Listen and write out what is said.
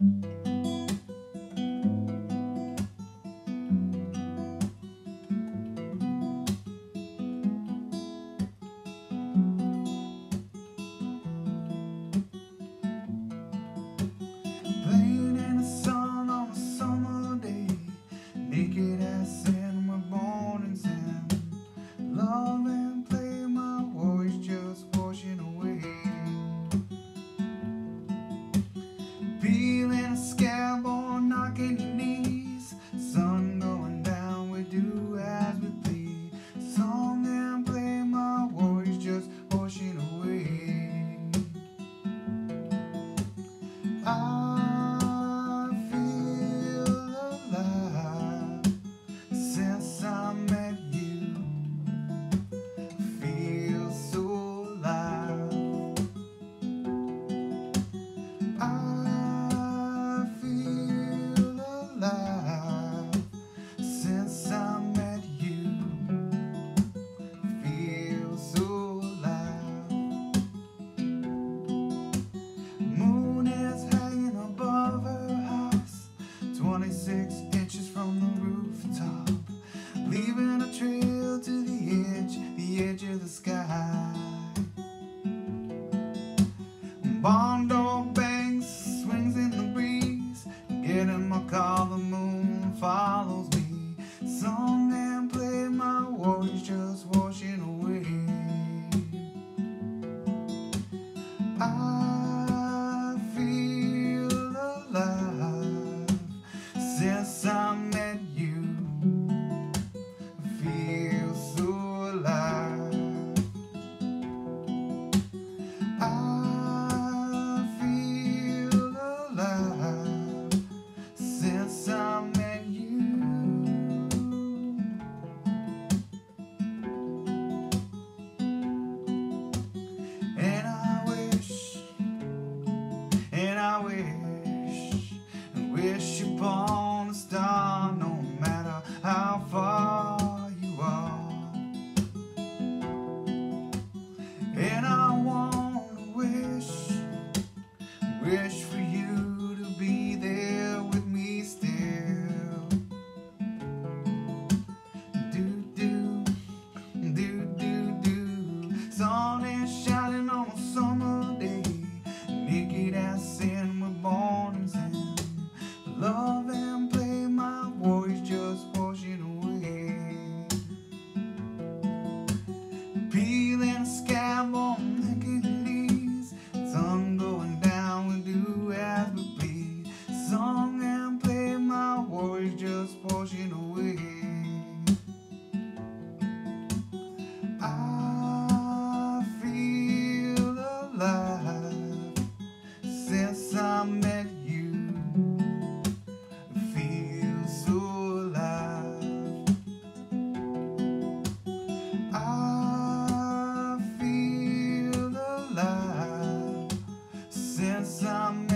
Playing in the sun on a summer day, naked as sin, we're born in sin. Love and play, my worries just washing away. Peeling a scab or knocking your knees, sun going down, we do as we please. Song and play, my worries just washing away. I feel alive since I met you. Feel so alive. I feel alive since I met you. Feel so alive. Moon is hanging above her house, 26 inches from the rooftop, leaving a trail to the edge of the sky. Bondo banks swings in the breeze, get in my car, the moon follows me. Song and play, my worries just washing away. I feel alive since I met you. Feel so alive. I feel alive since I met you. And I wish upon a star, no matter how far you are. And I wanna wish for you to be there with me still. Do do do do do. Sun is shining on a summer day, naked as sin, we're born in sin. Love and play, my worries just washing away. Peeling a scab on naked knees, sun going down, we do as we please. Song and play, my worries just washing away. I feel alive since I met you. Feel so alive. I feel alive since I met you.